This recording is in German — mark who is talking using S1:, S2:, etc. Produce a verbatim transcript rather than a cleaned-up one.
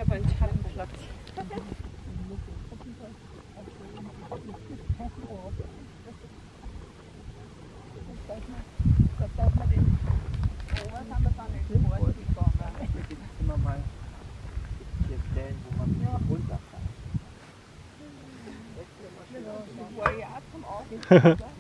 S1: habe einen Schattenplatz.
S2: Immer mal hier Stellen, wo man runter kann.
S1: Wo er ja zum Augen